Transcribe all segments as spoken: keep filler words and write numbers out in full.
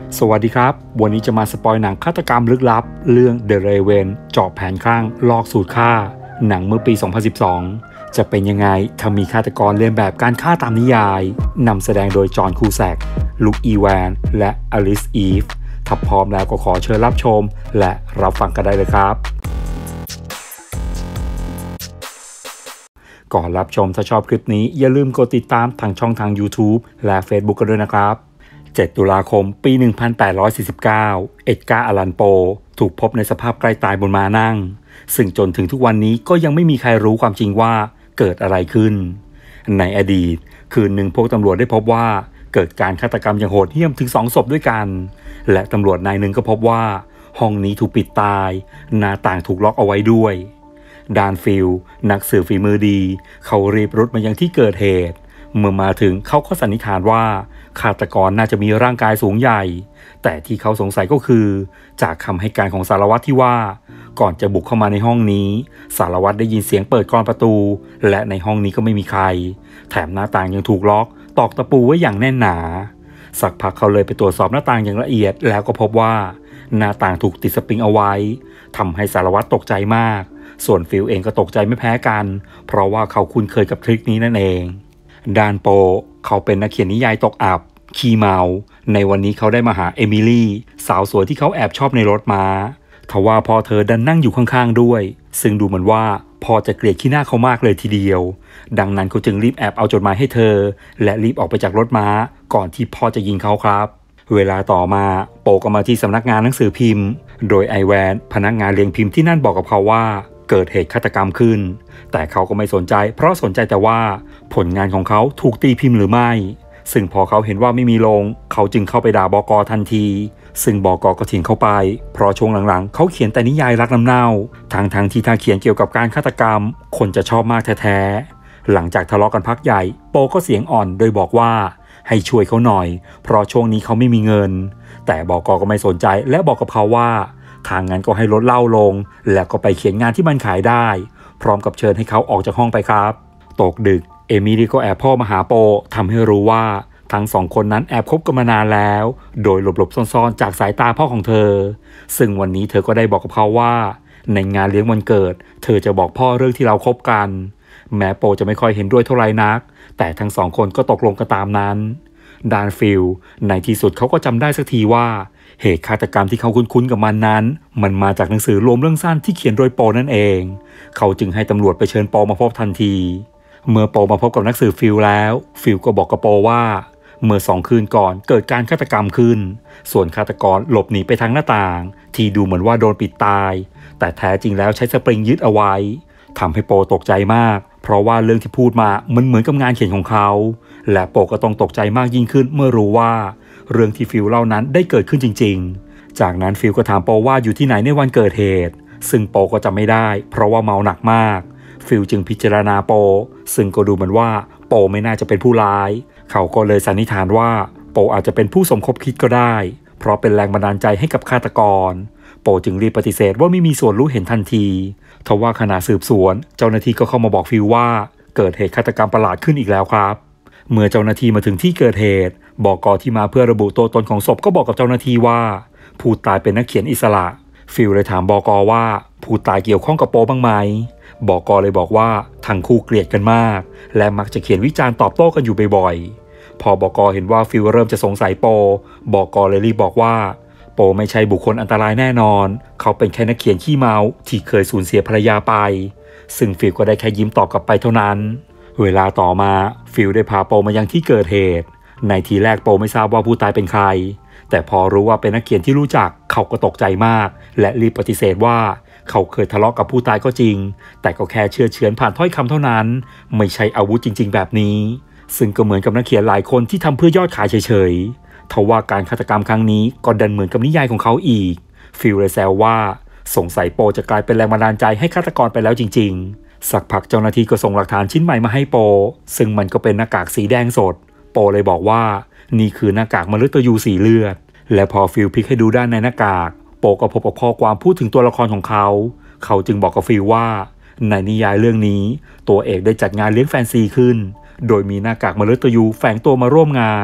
สวัสดีครับวันนี้จะมาสปอยหนังฆาตกรรมลึกลับเรื่อง The Raven เจาะแผนคลั่งลอกสูตรฆ่าหนังเมื่อปี สองพันสิบสอง จะเป็นยังไงถ้ามีฆาตกรเลียนแบบการฆ่าตามนิยายนำแสดงโดยจอห์น คูแซก ลุค อีแวน และอลิส อีฟถ้าพร้อมแล้วก็ขอเชิญรับชมและรับฟังกันได้เลยครับก่อนรับชมถ้าชอบคลิปนี้อย่าลืมกดติดตามทางช่องทาง YouTube และ Facebook กันด้วยนะครับเจ็ดตุลาคมปี หนึ่งพันแปดร้อยสี่สิบเก้า เอ็ดการ์ อลันโปถูกพบในสภาพใกล้ตายบนม้านั่งซึ่งจนถึงทุกวันนี้ก็ยังไม่มีใครรู้ความจริงว่าเกิดอะไรขึ้นในอดีตคืนหนึ่งพวกตำรวจได้พบว่าเกิดการฆาตกรรมอย่างโหดเหี้ยมถึงสองศพด้วยกันและตำรวจนายหนึ่งก็พบว่าห้องนี้ถูกปิดตายหน้าต่างถูกล็อกเอาไว้ด้วยดานฟิลนักสืบฝีมือดีเขารีบรุดมายังที่เกิดเหตุเมื่อมาถึงเขาก็สันนิษฐานว่าฆาตกรน่าจะมีร่างกายสูงใหญ่แต่ที่เขาสงสัยก็คือจากคำให้การของสารวัตรที่ว่าก่อนจะบุกเข้ามาในห้องนี้สารวัตรได้ยินเสียงเปิดกรอนประตูและในห้องนี้ก็ไม่มีใครแถมหน้าต่างยังถูกล็อกตอกตะปูไว้อย่างแน่นหนาสักพักเขาเลยไปตรวจสอบหน้าต่างอย่างละเอียดแล้วก็พบว่าหน้าต่างถูกติดสปริงเอาไว้ทำให้สารวัตรตกใจมากส่วนฟิลเองก็ตกใจไม่แพ้กันเพราะว่าเขาคุ้นเคยกับทริคนี้นั่นเองดานโปเขาเป็นนักเขียนนิยายตกอับขี้เมาในวันนี้เขาได้มาหาเอมิลี่สาวสวยที่เขาแอบชอบในรถม้าทว่าพอเธอดันนั่งอยู่ข้างๆด้วยซึ่งดูเหมือนว่าพอจะเกลียดขี้หน้าเขามากเลยทีเดียวดังนั้นเขาจึงรีบแอบเอาจดหมายให้เธอและรีบออกไปจากรถม้าก่อนที่พ่อจะยิงเขาครับเวลาต่อมาโปก็มาที่สำนักงานหนังสือพิมพ์โดยไอแวนพนักงานเลี้ยงพิมพ์ที่นั่นบอกกับเขาว่าเกิดเหตุฆาตกรรมขึ้นแต่เขาก็ไม่สนใจเพราะสนใจแต่ว่าผลงานของเขาถูกตีพิมพ์หรือไม่ซึ่งพอเขาเห็นว่าไม่มีลงเขาจึงเข้าไปด่าบก.ทันทีซึ่งบก.ก็ทิ้งเขาไปเพราะช่วงหลังๆเขาเขียนแต่นิยายรักน้ำเน่าทั้งทั้งที่ถ้าเขียนเกี่ยวกับการฆาตกรรมคนจะชอบมากแท้ๆหลังจากทะเลาะกันพักใหญ่โปก็เสียงอ่อนโดยบอกว่าให้ช่วยเขาหน่อยเพราะช่วงนี้เขาไม่มีเงินแต่บก.ก็ไม่สนใจและบอกกับเขาว่าทางนั้นก็ให้ลดเหล้าลงแล้วก็ไปเขียนงานที่มันขายได้พร้อมกับเชิญให้เขาออกจากห้องไปครับตกดึกเอมิลี่ก็แอบพ่อมาหาโปทำให้รู้ว่าทั้งสองคนนั้นแอบคบกันมานานแล้วโดยหลบๆซ่อนๆจากสายตาพ่อของเธอซึ่งวันนี้เธอก็ได้บอกกับเขาว่าในงานเลี้ยงวันเกิดเธอจะบอกพ่อเรื่องที่เราคบกันแม้โปจะไม่ค่อยเห็นด้วยเท่าไรนักแต่ทั้งสองคนก็ตกลงกันตามนั้นดานฟิลในที่สุดเขาก็จำได้สักทีว่าเหตุฆาตกรรมที่เขาคุ้นๆกับมันนั้นมันมาจากหนังสือรวมเรื่องสั้นที่เขียนโดยโปนั่นเองเขาจึงให้ตำรวจไปเชิญโปมาพบทันทีเมื่อโปมาพบกับนักสืบฟิลแล้วฟิลก็บอกกับโปว่าเมื่อสองคืนก่อนเกิดการฆาตกรรมขึ้นส่วนฆาตกรหลบหนีไปทางหน้าต่างที่ดูเหมือนว่าโดนปิดตายแต่แท้จริงแล้วใช้สปริงยึดเอาไว้ทำให้โปตกใจมากเพราะว่าเรื่องที่พูดมามันเหมือนกับงานเขียนของเขาและโปก็ต้องตกใจมากยิ่งขึ้นเมื่อรู้ว่าเรื่องที่ฟิลเล่านั้นได้เกิดขึ้นจริงๆจากนั้นฟิลก็ถามโปว่าอยู่ที่ไหนในวันเกิดเหตุซึ่งโปก็จำไม่ได้เพราะว่าเมาหนักมากฟิลจึงพิจารณาโปซึ่งก็ดูเหมือนว่าโปไม่น่าจะเป็นผู้ร้ายเขาก็เลยสันนิษฐานว่าโปอาจจะเป็นผู้สมคบคิดก็ได้เพราะเป็นแรงบันดาลใจให้กับฆาตกรโปจึงรีบปฏิเสธว่าไม่มีส่วนรู้เห็นทันทีทว่าขณะสืบสวนเจ้าหน้าที่ก็เข้ามาบอกฟิลว่าเกิดเหตุฆาตกรรมประหลาดขึ้นอีกแล้วครับเมื่อเจ้าหน้าที่มาถึงที่เกิดเหตุบก.ที่มาเพื่อระบุตัวตนของศพก็บอกกับเจ้าหน้าที่ว่าผู้ตายเป็นนักเขียนอิสระฟิลเลยถามบก.ว่าผู้ตายเกี่ยวข้องกับโปบ้างไหมบก.เลยบอกว่าทั้งคู่เกลียดกันมากและมักจะเขียนวิจารณ์ตอบโต้กันอยู่บ่อยๆพอบก.เห็นว่าฟิลเริ่มจะสงสัยโปบก.เลยรีบบอกว่าโปไม่ใช่บุคคลอันตรายแน่นอนเขาเป็นแค่นักเขียนขี้เมาที่เคยสูญเสียภรรยาไปซึ่งฟิลก็ได้แค่ยิ้มตอบกลับไปเท่านั้นเวลาต่อมาฟิลได้พาโปมายังที่เกิดเหตุในทีแรกโปไม่ทราบว่าผู้ตายเป็นใครแต่พอรู้ว่าเป็นนักเขียนที่รู้จักเขาก็ตกใจมากและรีบปฏิเสธว่าเขาเคยทะเลาะกับผู้ตายก็จริงแต่ก็แค่เชื่อเฉือนผ่านถ้อยคำเท่านั้นไม่ใช่อาวุธจริงๆแบบนี้ซึ่งก็เหมือนกับนักเขียนหลายคนที่ทำเพื่อยอดขายเฉยๆทว่าการฆาตกรรมครั้งนี้ก็ดันเหมือนกับนิยายของเขาอีกฟิลเลยแซวว่าสงสัยโปจะกลายเป็นแรงบันดาลใจให้ฆาตกรไปแล้วจริงๆสักพักเจ้าหน้าที่ก็ส่งหลักฐานชิ้นใหม่มาให้โปซึ่งมันก็เป็นหน้ากากสีแดงสดโปเลยบอกว่านี่คือหน้ากากมฤตยูสีเลือดและพอฟิลพลิกให้ดูด้านในหน้ากากโปก็พบกับข้อความพูดถึงตัวละครของเขาเขาจึงบอกกับฟิลว่าในนิยายเรื่องนี้ตัวเอกได้จัดงานเลี้ยงแฟนซีขึ้นโดยมีหน้ากากมฤตยูแฝงตัวมาร่วมงาน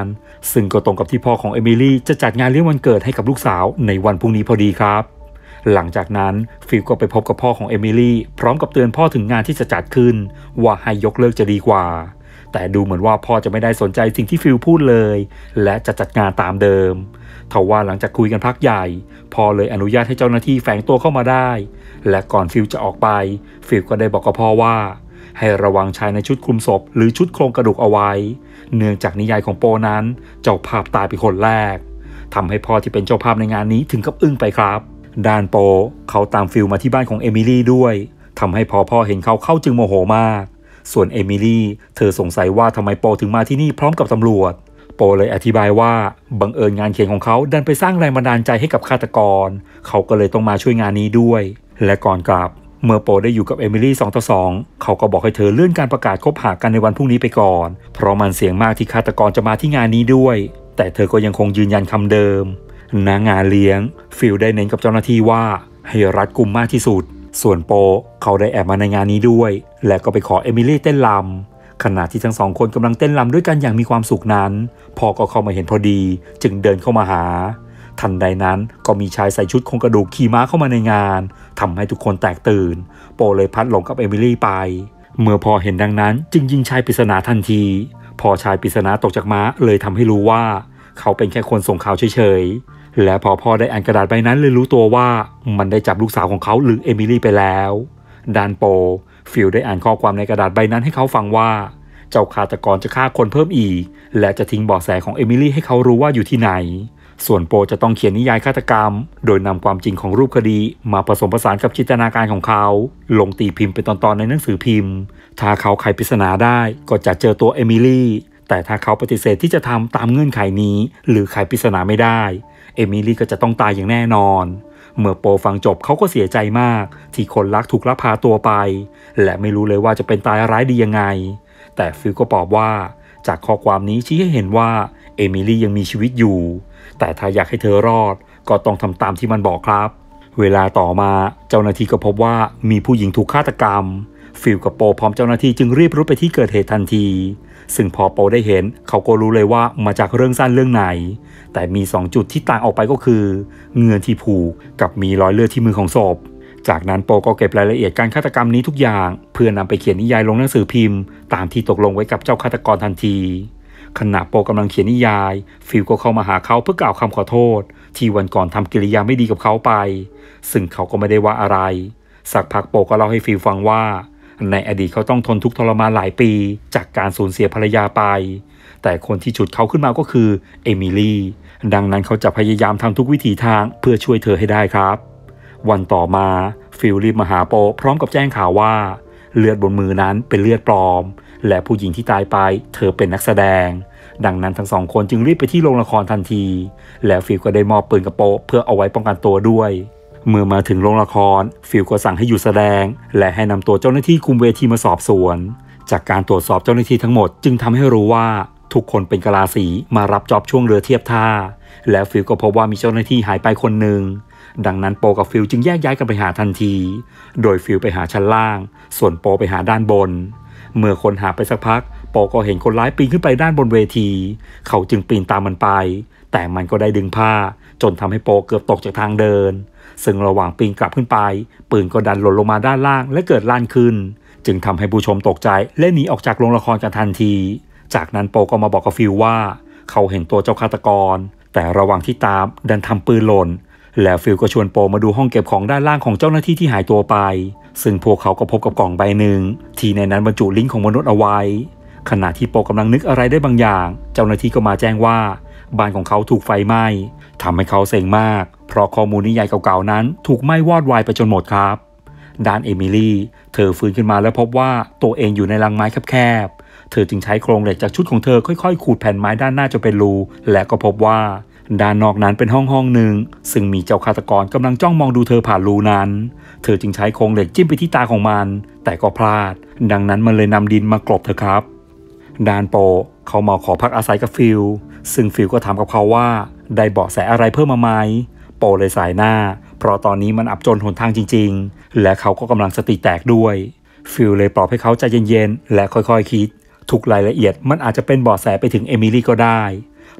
ซึ่งก็ตรงกับที่พ่อของเอมิลี่จะจัดงานเลี้ยงวันเกิดให้กับลูกสาวในวันพรุ่งนี้พอดีครับหลังจากนั้นฟิลก็ไปพบกับพ่อของเอมิลี่พร้อมกับเตือนพ่อถึงงานที่จะจัดขึ้นว่าให้ยกเลิกจะดีกว่าแต่ดูเหมือนว่าพ่อจะไม่ได้สนใจสิ่งที่ฟิลพูดเลยและจะจัดงานตามเดิมทว่าหลังจากคุยกันพักใหญ่พ่อเลยอนุญาตให้เจ้าหน้าที่แฝงตัวเข้ามาได้และก่อนฟิลจะออกไปฟิลก็ได้บอกกับพ่อว่าให้ระวังชายในชุดคลุมศพหรือชุดโครงกระดูกเอาไว้เนื่องจากนิยายของโปนั้นเจ้าภาพตายเป็นคนแรกทำให้พ่อที่เป็นเจ้าภาพในงานนี้ถึงกับอึ้งไปครับด้านโปเขาตามฟิลมาที่บ้านของเอมิลี่ด้วยทำให้พอพ่อเห็นเขาเข้าจึงโมโหมากส่วนเอมิลี่เธอสงสัยว่าทำไมโปถึงมาที่นี่พร้อมกับตำรวจโปเลยอธิบายว่าบังเอิญงานเขียนของเขาดันไปสร้างแรงบันดาลใจให้กับฆาตกรเขาก็เลยต้องมาช่วยงานนี้ด้วยและก่อนกลับเมื่อโปได้อยู่กับเอมิลี่สองต่อสองเขาก็บอกให้เธอเลื่อนการประกาศคบหากันในวันพรุ่งนี้ไปก่อนเพราะมันเสี่ยงมากที่ฆาตกรจะมาที่งานนี้ด้วยแต่เธอก็ยังคงยืนยันคำเดิมณงานเลี้ยงฟิลได้เน้นกับเจ้าหน้าที่ว่าให้รัดกุมมากที่สุดส่วนโปเขาได้แอบมาในงานนี้ด้วยและก็ไปขอเอมิลี่เต้นรำขณะที่ทั้งสองคนกำลังเต้นรำด้วยกันอย่างมีความสุขนั้นพ่อก็เข้ามาเห็นพอดีจึงเดินเข้ามาหาทันใดนั้นก็มีชายใส่ชุดโครงกระดูกขี่ม้าเข้ามาในงานทำให้ทุกคนแตกตื่นโปเลยพัดหลงกับเอมิลี่ไปเมื่อพอเห็นดังนั้นจึงยิงชายปริศนาทันทีพอชายปริศนาตกจากม้าเลยทำให้รู้ว่าเขาเป็นแค่คนส่งข่าวเฉยๆและพอพ่อได้อ่านกระดาษใบนั้นเลยรู้ตัวว่ามันได้จับลูกสาวของเขาหรือเอมิลี่ไปแล้วด้านโปฟิลได้อ่านข้อความในกระดาษใบนั้นให้เขาฟังว่าเจ้าฆาตกรจะฆ่าคนเพิ่มอีกและจะทิ้งเบาะแสของเอมิลี่ให้เขารู้ว่าอยู่ที่ไหนส่วนโปจะต้องเขียนนิยายฆาตกรรมโดยนำความจริงของรูปคดีมาผสมผสานกับจินตนาการของเขาลงตีพิมพ์เป็นตอนๆในหนังสือพิมพ์ถ้าเขาไขปริศนาได้ก็จะเจอตัวเอมิลี่แต่ถ้าเขาปฏิเสธที่จะทำตามเงื่อนไขนี้หรือไขปริศนาไม่ได้เอมิลี่ก็จะต้องตายอย่างแน่นอนเมื่อโปฟังจบเขาก็เสียใจมากที่คนรักถูกลักพาตัวไปและไม่รู้เลยว่าจะเป็นตายร้ายดียังไงแต่ฟิลก็บอกว่าจากข้อความนี้ชี้ให้เห็นว่าเอมิลี่ยังมีชีวิตอยู่แต่ถ้าอยากให้เธอรอดก็ต้องทำตามที่มันบอกครับเวลาต่อมาเจ้าหน้าที่ก็พบว่ามีผู้หญิงถูกฆาตกรรมฟิลกับโปพร้อมเจ้าหน้าที่จึงรีบรุดไปที่เกิดเหตุทันทีซึ่งพอโปได้เห็นเขาก็รู้เลยว่ามาจากเรื่องสั้นเรื่องไหนแต่มีสองจุดที่ต่างออกไปก็คือเงื่อนที่ผูกกับมีรอยเลือดที่มือของศพจากนั้นโปก็เก็บรายละเอียดการฆาตกรรมนี้ทุกอย่างเพื่อนำไปเขียนนิยายลงหนังสือพิมพ์ตามที่ตกลงไว้กับเจ้าฆาตกรทันทีขณะโปกำลังเขียนนิยายฟิลก็เข้ามาหาเขาเพื่อกล่าวคำขอโทษที่วันก่อนทำกิริยาไม่ดีกับเขาไปซึ่งเขาก็ไม่ได้ว่าอะไรสักพักโปก็เล่าให้ฟิลฟังว่าในอดีตเขาต้องทนทุกข์ทรมานหลายปีจากการสูญเสียภรรยาไปแต่คนที่ฉุดเขาขึ้นมาก็คือเอมิลี่ดังนั้นเขาจะพยายามทำทุกวิถีทางเพื่อช่วยเธอให้ได้ครับวันต่อมาฟิลรีบมาหาโปพร้อมกับแจ้งข่าวว่าเลือดบนมือนั้นเป็นเลือดปลอมและผู้หญิงที่ตายไปเธอเป็นนักแสดงดังนั้นทั้งสองคนจึงรีบไปที่โรงละครทันทีแล้วฟิลก็ได้มอบปืนกับโปเพื่อเอาไว้ป้องกันตัวด้วยเมื่อมาถึงโรงละครฟิลก็สั่งให้หยุดแสดงและให้นำตัวเจ้าหน้าที่คุมเวทีมาสอบสวนจากการตรวจสอบเจ้าหน้าที่ทั้งหมดจึงทำให้รู้ว่าทุกคนเป็นกะลาสีมารับจ็อบช่วงเรือเทียบท่าแล้วฟิลก็พบว่ามีเจ้าหน้าที่หายไปคนหนึ่งดังนั้นโปกับฟิลจึงแยกย้ายกันไปหาทันทีโดยฟิลไปหาชั้นล่างส่วนโปไปหาด้านบนเมื่อคนหาไปสักพักโปก็เห็นคนร้ายปีนขึ้นไปด้านบนเวทีเขาจึงปีนตามมันไปแต่มันก็ได้ดึงผ้าจนทำให้โปเกือบตกจากทางเดินซึ่งระหว่างปีนกลับขึ้นไปปืนก็ดันหล่นลงมาด้านล่างและเกิดลั่นขึ้นจึงทำให้ผู้ชมตกใจและหนีออกจากโรงละครกันทันทีจากนั้นโปก็มาบอกกับฟิลว่าเขาเห็นตัวเจ้าฆาตกรแต่ระหว่างที่ตามดันทำปืนหล่นแล้วฟิลก็ชวนโปมาดูห้องเก็บของด้านล่างของเจ้าหน้าที่ที่หายตัวไปซึ่งพวกเขาก็พบกับกล่องใบหนึ่งที่ในนั้นบรรจุลิงก์ของมนุษย์เอาไว้ขณะที่โปกำลังนึกอะไรได้บางอย่างเจ้าหน้าที่ก็มาแจ้งว่าบ้านของเขาถูกไฟไหม้ทำให้เขาเซ็งมากเพราะข้อมูลนิยายเก่าๆนั้นถูกไหม้วอดวายไปจนหมดครับด้านเอมิลี่เธอฟื้นขึ้นมาแล้วพบว่าตัวเองอยู่ในรังไม้แคบๆเธอจึงใช้โครงเหล็กจากชุดของเธอค่อยๆขูดแผ่นไม้ด้านหน้าจนเป็นรูและก็พบว่าด้านนอกนั้นเป็นห้องห้องหนึ่งซึ่งมีเจ้าฆาตกรกำลังจ้องมองดูเธอผ่านรูนั้นเธอจึงใช้โครงเหล็กจิ้มไปที่ตาของมันแต่ก็พลาดดังนั้นมันเลยนำดินมากลบเธอครับด้านโปเขามาขอพักอาศัยกับฟิลซึ่งฟิลก็ถามกับเขาว่าได้เบาะแสอะไรเพิ่มมาไหมโปเลยสายหน้าเพราะตอนนี้มันอับจนหนทางจริงๆและเขาก็กำลังสติแตกด้วยฟิลเลยปลอบให้เขาใจเย็นๆและค่อยๆคิดทุกรายละเอียดมันอาจจะเป็นเบาะแสไปถึงเอมิลี่ก็ได้โ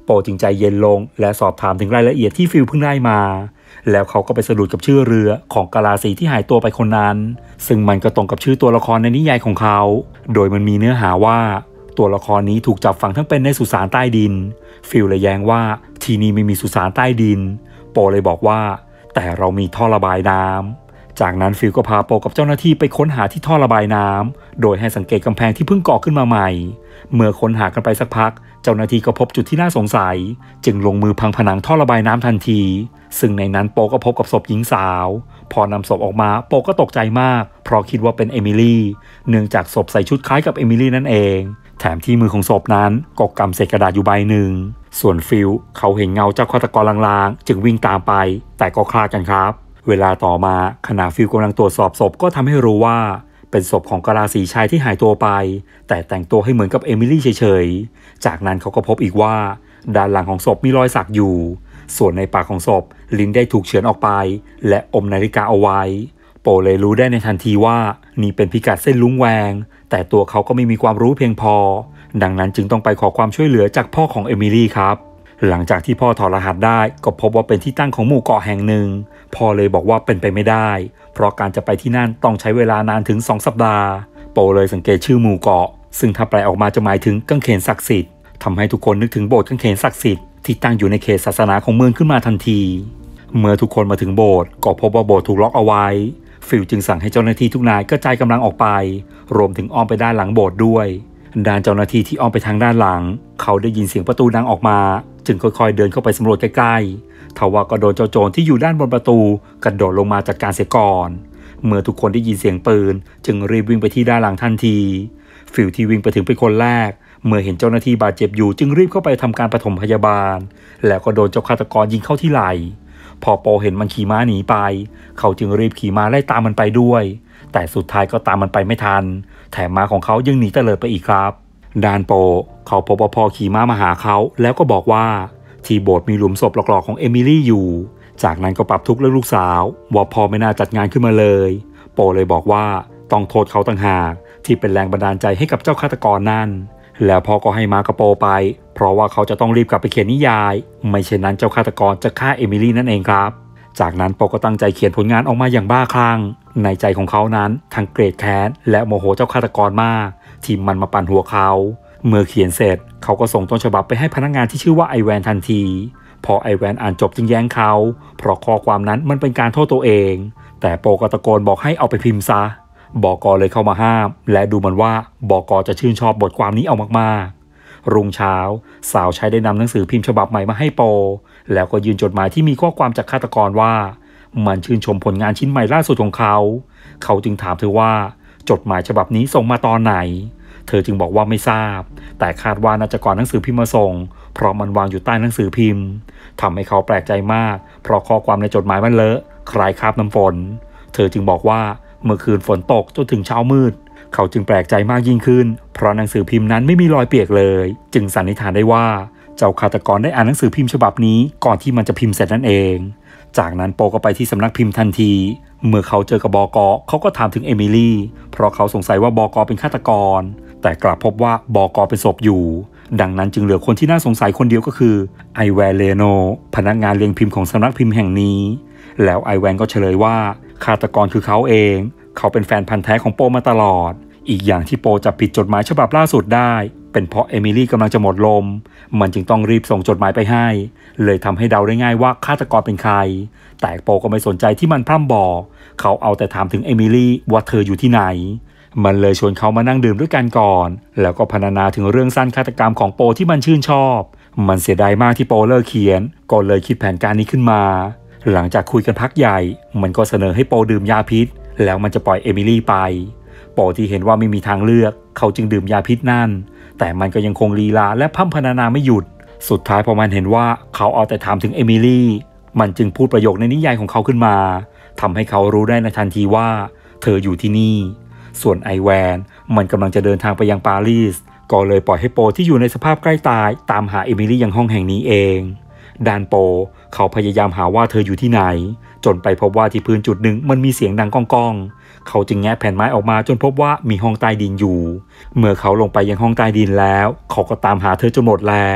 โปจึงใจเย็นลงและสอบถามถึงรายละเอียดที่ฟิลเพิ่งได้มาแล้วเขาก็ไปสะดุดกับชื่อเรือของกาลาสีที่หายตัวไปคนนั้นซึ่งมันก็ตรงกับชื่อตัวละครในนิยายของเขาโดยมันมีเนื้อหาว่าตัวละครนี้ถูกจับฝังทั้งเป็นในสุสานใต้ดินฟิลเลยแย้งว่าที่นี่ไม่มีสุสานใต้ดินโปเลยบอกว่าแต่เรามีท่อระบายน้ำจากนั้นฟิลก็พาโปกับเจ้าหน้าที่ไปค้นหาที่ท่อระบายน้ำโดยให้สังเกตกำแพงที่เพิ่งก่อขึ้นมาใหม่เมื่อค้นหากันไปสักพักเจ้าหน้าที่ก็พบจุดที่น่าสงสัยจึงลงมือพังผนังท่อระบายน้ำทันทีซึ่งในนั้นโปก็พบกับศพหญิงสาวพอนำศพออกมาโปก็ตกใจมากเพราะคิดว่าเป็นเอมิลี่เนื่องจากศพใส่ชุดคล้ายกับเอมิลี่นั่นเองแถมที่มือของศพนั้นก็กำเศษกระดาษอยู่ใบหนึ่งส่วนฟิลเขาเห็นเงาเจ้าฆาตกรลางๆจึงวิ่งตามไปแต่ก็คลาดกันครับเวลาต่อมาขณะฟิลกำลังตรวจสอบศพก็ทำให้รู้ว่าเป็นศพของกาลาสีชายที่หายตัวไปแต่แต่งตัวให้เหมือนกับเอมิลี่เฉยๆจากนั้นเขาก็พบอีกว่าด้านหลังของศพมีรอยสักอยู่ส่วนในปากของศพลิ้นได้ถูกเฉือนออกไปและอมนาฬิกาเอาไว้โปเลยรู้ได้ในทันทีว่านี่เป็นพิกัดเส้นลุ้งแวงแต่ตัวเขาก็ไม่มีความรู้เพียงพอดังนั้นจึงต้องไปขอความช่วยเหลือจากพ่อของเอมิลี่ครับหลังจากที่พ่อถอดรหัสได้ก็พบว่าเป็นที่ตั้งของหมู่เกาะแห่งหนึ่งพ่อเลยบอกว่าเป็นไปไม่ได้เพราะการจะไปที่นั่นต้องใช้เวลานานถึงสองสัปดาห์โปเลยสังเกตชื่อหมู่เกาะซึ่งถ้าแปลออกมาจะหมายถึงกางเขนศักดิ์สิทธิ์ทำให้ทุกคนนึกถึงโบสถ์กางเขนศักดิ์สิทธิ์ที่ตั้งอยู่ในเขตศาสนาของเมืองขึ้นมาทันทีเมื่อทุกคนมาถึงโบสถ์ก็พบว่าโบสถ์ถูกล็อกเอาไว้ฟิลจึงสั่งให้เจ้าหน้าที่ทุกนายกระจายกำลังออกไปรวมถึงอ้อมไปด้านหลังโบสถ์ด้วยด้านเจ้าหน้าที่ที่อ้อมไปทางด้านหลังเขาได้ยินเสียงประตูดังออกมาจึงค่อยๆเดินเข้าไปสำรวจใกล้ๆทว่าก็โดนเจ้าโจรที่อยู่ด้านบนประตูกระโดดลงมาจัดการเสียก่อนเมื่อทุกคนได้ยินเสียงปืนจึงรีบวิ่งไปที่ด้านหลังทันทีฟิลที่วิ่งไปถึงเป็นคนแรกเมื่อเห็นเจ้าหน้าที่บาดเจ็บอยู่จึงรีบเข้าไปทำการปฐมพยาบาลแล้วก็โดนเจ้าฆาตกรยิงเข้าที่ไหล่พอโปเห็นมันขี่ม้าหนีไปเขาจึงรีบขี่ม้าไล่ตามมันไปด้วยแต่สุดท้ายก็ตามมันไปไม่ทันแถมม้าของเขายังหนีเตลิดไปอีกครับด้านโปเขาพบว่าพ่อขี่ม้ามาหาเขาแล้วก็บอกว่าที่โบสถ์มีหลุมศพหลอกๆของเอมิลี่อยู่จากนั้นก็ปรับทุกข์เรื่องลูกสาวว่าพ่อไม่น่าจัดงานขึ้นมาเลยโปเลยบอกว่าต้องโทษเขาต่างหากที่เป็นแรงบันดาลใจให้กับเจ้าฆาตกรนั่นแล้วพ่อก็ให้ม้ากระโปไปเพราะว่าเขาจะต้องรีบกลับไปเขียนนิยายไม่เช่นนั้นเจ้าฆาตกรจะฆ่าเอมิลี่นั่นเองครับจากนั้นโปก็ตั้งใจเขียนผลงานออกมาอย่างบ้าคลั่งในใจของเขานั้นทั้งเกลียดแค้นและโมโหเจ้าฆาตกรมากที่มันมาปั่นหัวเขาเมื่อเขียนเสร็จเขาก็ส่งต้นฉบับไปให้พนักงานที่ชื่อว่าไอแวนทันทีพอไอแวนอ่านจบจึงแย้งเขาเพราะข้อความนั้นมันเป็นการโทษตัวเองแต่โปก็ตะโกนบอกให้เอาไปพิมพ์ซะบก.เลยเข้ามาห้ามและดูเหมือนว่าบก.จะชื่นชอบบทความนี้เอามากๆรุ่งเช้าสาวใช้ได้นำหนังสือพิมพ์ฉบับใหม่มาให้โปแล้วก็ยื่นจดหมายที่มีข้อความจากฆาตกรว่ามันชื่นชมผลงานชิ้นใหม่ล่าสุดของเขาเขาจึงถามเธอว่าจดหมายฉบับนี้ส่งมาตอนไหนเธอจึงบอกว่าไม่ทราบแต่คาดว่าน่าจะก่อนหนังสือพิมพ์มาส่งเพราะมันวางอยู่ใต้หนังสือพิมพ์ทำให้เขาแปลกใจมากเพราะข้อความในจดหมายมันเลอะคล้ายคราบน้ำฝนเธอจึงบอกว่าเมื่อคืนฝนตกจนถึงเช้ามืดเขาจึงแปลกใจมากยิ่งขึ้นเพราะหนังสือพิมพ์นั้นไม่มีรอยเปียกเลยจึงสันนิษฐานได้ว่าเจ้าฆาตกรได้อ่านหนังสือพิมพ์ฉบับนี้ก่อนที่มันจะพิมพ์เสร็จนั่นเองจากนั้นโปก็ไปที่สำนักพิมพ์ทันทีเมื่อเขาเจอกับบก.เขาก็ถามถึงเอมิลี่เพราะเขาสงสัยว่าบก.เป็นฆาตกรแต่กลับพบว่าบก.เป็นศพอยู่ดังนั้นจึงเหลือคนที่น่าสงสัยคนเดียวก็คือไอแวนเลโนพนักงานเรียงพิมพ์ของสำนักพิมพ์แห่งนี้แล้วไอแวนก็เฉลยว่าฆาตกรคือเขาเองเขาเป็นแฟนพันธุ์แท้ของโปมาตลอดอีกอย่างที่โปจับผิดจดหมายฉบับล่าสุดได้เป็นเพราะเอมิลี่กำลังจะหมดลมมันจึงต้องรีบส่งจดหมายไปให้เลยทำให้เดาได้ง่ายว่าฆาตกรเป็นใครแต่โปก็ไม่สนใจที่มันพร่ำบอกเขาเอาแต่ถามถึงเอมิลี่ว่าเธออยู่ที่ไหนมันเลยชวนเขามานั่งดื่มด้วยกันก่อนแล้วก็พรรณนาถึงเรื่องสั้นฆาตกรรมของโปที่มันชื่นชอบมันเสียดายมากที่โปเลิกเขียนก็เลยคิดแผนการนี้ขึ้นมาหลังจากคุยกันพักใหญ่มันก็เสนอให้โปดื่มยาพิษแล้วมันจะปล่อยเอมิลี่ไปโปที่เห็นว่าไม่มีทางเลือกเขาจึงดื่มยาพิษนั่นแต่มันก็ยังคงลีลาและพร่ำพรรณนาไม่หยุดสุดท้ายพอมันเห็นว่าเขาเอาแต่ถามถึงเอมิลี่มันจึงพูดประโยคในนิยายของเขาขึ้นมาทำให้เขารู้ได้ในทันทีว่าเธออยู่ที่นี่ส่วนไอแวนมันกำลังจะเดินทางไปยังปารีสก็เลยปล่อยให้โปที่อยู่ในสภาพใกล้ตายตามหาเอมิลี่ยังห้องแห่งนี้เองด้านโปเขาพยายามหาว่าเธออยู่ที่ไหนจนไปพบว่าที่พื้นจุดหนึ่งมันมีเสียงดังก้องก้องเขาจึงแงะแผ่นไม้ออกมาจนพบว่ามีห้องใต้ดินอยู่เมื่อเขาลงไปยังห้องใต้ดินแล้วเขาก็ตามหาเธอจนหมดแรง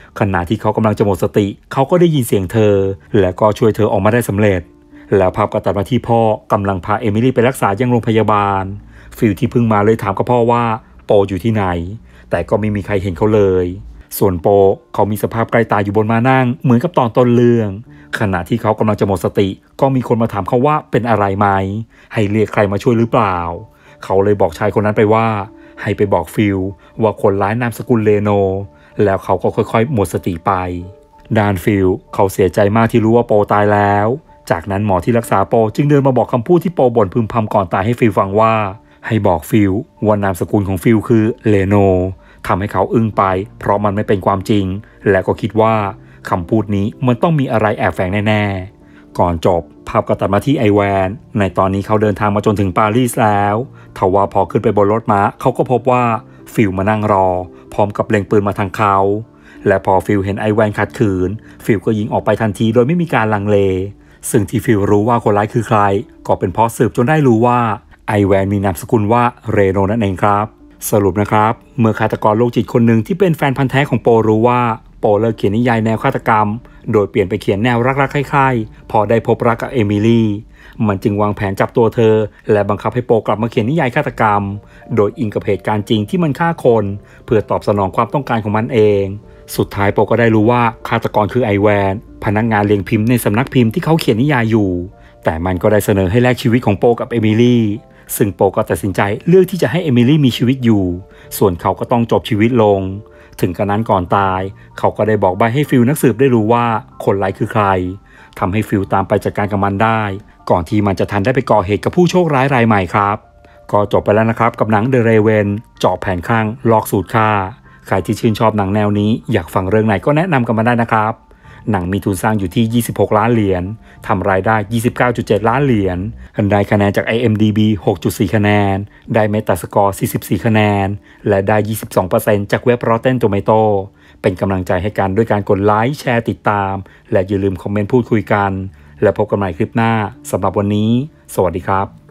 ขณะที่เขากำลังจะหมดสติเขาก็ได้ยินเสียงเธอและก็ช่วยเธอออกมาได้สำเร็จแล้วภาพก็ตัดมาที่พ่อกำลังพาเอมิลี่ไปรักษายังโรงพยาบาลฟิลที่เพิ่งมาเลยถามกับพ่อว่าโปอยู่ที่ไหนแต่ก็ไม่มีใครเห็นเขาเลยส่วนโปเขามีสภาพใกล้ตายอยู่บนม้านั่งเหมือนกับตอนต้นเรื่องขณะที่เขากำลังจะหมดสติก็มีคนมาถามเขาว่าเป็นอะไรไหมให้เรียกใครมาช่วยหรือเปล่าเขาเลยบอกชายคนนั้นไปว่าให้ไปบอกฟิลว่าคนร้ายนามสกุลเลโนแล้วเขาก็ค่อยๆหมดสติไปด้านฟิลเขาเสียใจมากที่รู้ว่าโปตายแล้วจากนั้นหมอที่รักษาโปจึงเดินมาบอกคำพูดที่โปบ่นพึมพำก่อนตายให้ฟิลฟังว่าให้บอกฟิลว่านามสกุลของฟิลคือเลโนทำให้เขาอึ้งไปเพราะมันไม่เป็นความจริงและก็คิดว่าคำพูดนี้มันต้องมีอะไรแอบแฝงแน่ๆก่อนจบภาพก็ตัดมาที่ไอแวนในตอนนี้เขาเดินทางมาจนถึงปารีสแล้วทว่าพอขึ้นไปบนรถม้าเขาก็พบว่าฟิลมานั่งรอพร้อมกับเล็งปืนมาทางเขาและพอฟิลเห็นไอแวนขัดขืนฟิลก็ยิงออกไปทันทีโดยไม่มีการลังเลซึ่งที่ฟิลรู้ว่าคนร้ายคือใครก็เป็นเพราะสืบจนได้รู้ว่าไอแวนมีนามสกุลว่าเรโนนั่นเองครับสรุปนะครับเมื่อฆาตกรโรคจิตคนหนึ่งที่เป็นแฟนพันธุ์แท้ของโปรู้ว่าโปเลิกเขียนนิยายแนวฆาตกรรมโดยเปลี่ยนไปเขียนแนวรักๆใคร่ๆพอได้พบรักกับเอมิลี่มันจึงวางแผนจับตัวเธอและบังคับให้โปกลับมาเขียนนิยายฆาตกรรมโดยอิงกับเหตุการณ์จริงที่มันฆ่าคนเพื่อตอบสนองความต้องการของมันเองสุดท้ายโปก็ได้รู้ว่าฆาตกรคือไอแวนพนักงานเลี้ยงพิมพ์ในสำนักพิมพ์ที่เขาเขียนนิยายอยู่แต่มันก็ได้เสนอให้แลกชีวิตของโปกับเอมิลี่ซึ่งโปก็ตัดสินใจเลือกที่จะให้เอมิลี่มีชีวิตอยู่ส่วนเขาก็ต้องจบชีวิตลงถึงกระนั้นก่อนตายเขาก็ได้บอกใบ้ให้ฟิลนักสืบได้รู้ว่าคนร้ายคือใครทำให้ฟิลตามไปจัดการกับมันได้ก่อนที่มันจะทันได้ไปก่อเหตุกับผู้โชคร้ายรายใหม่ครับก็จบไปแล้วนะครับกับหนัง The Raven เจาะแผนคลั่งลอกสูตรฆ่าใครที่ชื่นชอบหนังแนวนี้อยากฟังเรื่องไหนก็แนะนำกันมาได้นะครับหนังมีทุนสร้างอยู่ที่ยี่สิบหกล้านเหรียญทำรายได้ ยี่สิบเก้าจุดเจ็ด ล้านเหรียญได้คะแนนจาก ไอ เอ็ม ดี บี หกจุดสี่ คะแนนได้เมตาสกอร์ สี่สิบสี่ คะแนนและได้ ยี่สิบสองเปอร์เซ็นต์ จากเว็บ Rotten Tomato เป็นกำลังใจให้กันด้วยการกดไลค์แชร์ติดตามและอย่าลืมคอมเมนต์พูดคุยกันและพบกันใหม่คลิปหน้าสำหรับวันนี้สวัสดีครับ